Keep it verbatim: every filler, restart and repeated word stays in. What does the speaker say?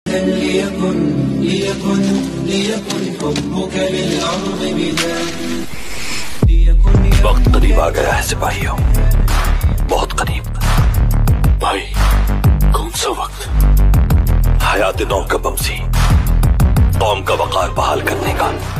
ليكن ليكن ليكن حبك للأرض بداية. वक्त करीब आ गया है सिपाहियों, बहुत करीब। भाई कौन सा वक्त? हयात नौ का बमसी, कौम का वकार बहाल करने का।